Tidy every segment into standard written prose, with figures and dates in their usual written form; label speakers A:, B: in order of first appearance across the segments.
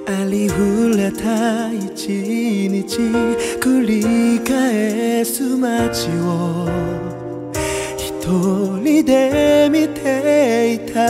A: ありふれた一日繰り返す街を一人で見ていた。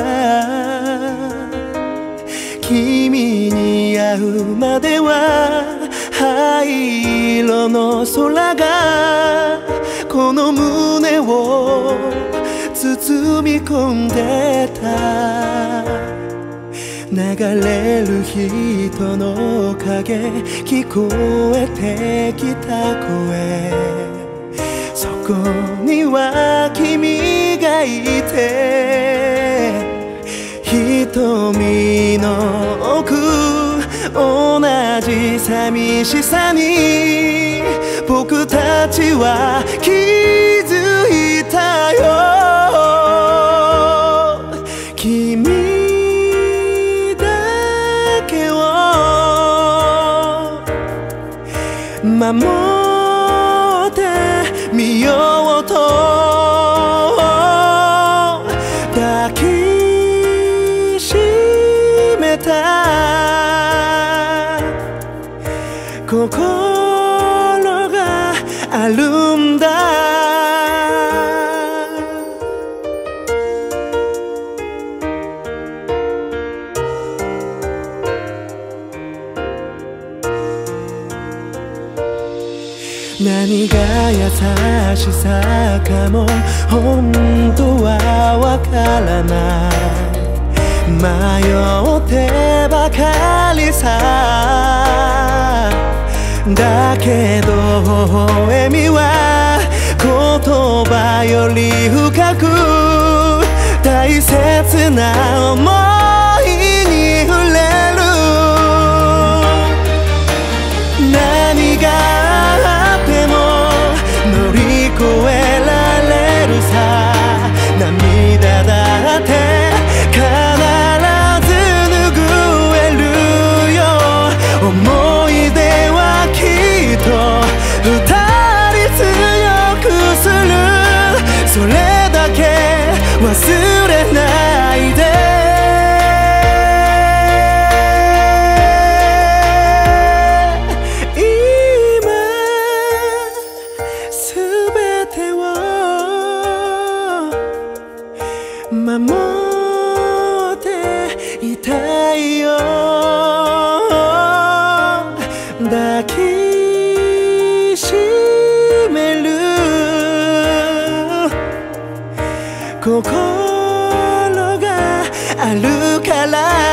A: 君に会うまでは灰色の空がこの胸を包み込んでた。流れる人の影聞こえてきた声、そこには君がいて、瞳の奥同じ寂しさに僕たちは気づいたよ。君だけを守ってみようと抱きしめた心があるんだ。何が優しさかも本当はわからない。迷ってばかりさ。だけど微笑みは言葉より深く大切な想いに触れる。何があっても乗り越えられるさ。涙だって必ず拭えるよ。思い出はきっと二人強くする。それだけ忘れないで。守っていたいよ。抱きしめる心があるから。